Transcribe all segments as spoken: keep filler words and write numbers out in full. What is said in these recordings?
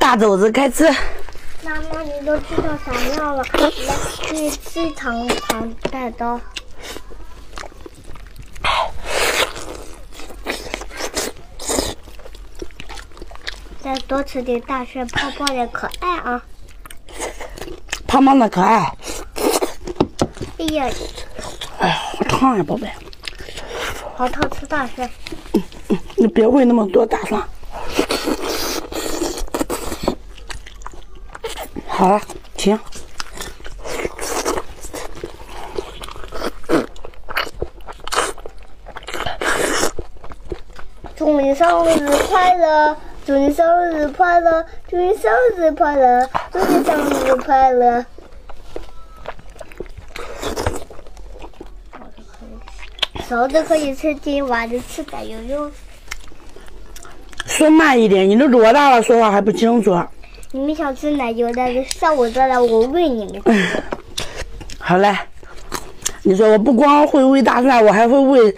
大肘子开吃。 妈妈，你都吃到啥样了？来，给你吃糖糖带刀。再多吃点大蒜，胖胖的可爱啊！ 胖胖的可爱。 哎呀， 哎呀，好烫呀，宝贝。 好烫，吃大蒜。 嗯嗯，你别喂那么多大蒜。好了，停。 祝你生日快乐！祝你生日快乐！祝你生日快乐！祝你生日快乐！勺子可以吃金，碗子吃奶油油。 说慢一点，你都多大了，说话还不清楚。 你们想吃奶油的，就上我这来，我喂你们。 好嘞，你说我不光会喂大蒜，我还会喂，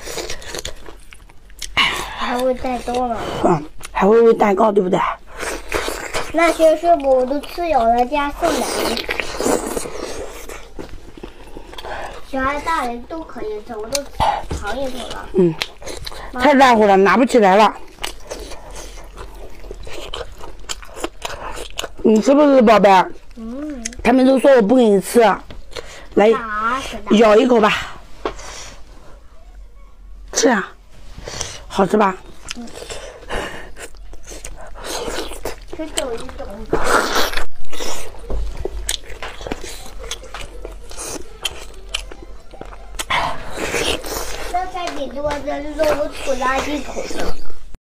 还会带刀呢。 嗯，还会喂蛋糕，对不对？ 那些水果我都吃有了，加送奶油。小孩大人都可以吃，我都尝一口了。 嗯，太热乎了，拿不起来了。你吃不吃，宝贝？ 嗯。 他们都说我不给你吃，来，咬一口吧。吃啊，好吃吧？ 嗯。吃走一走。刚才你给我的肉，我吐垃圾口上。